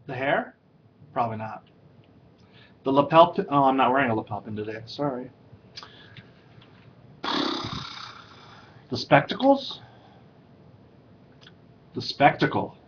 The hair? Probably not. The lapel pin. Oh, I'm not wearing a lapel pin today. Sorry. The spectacles? The spectacle.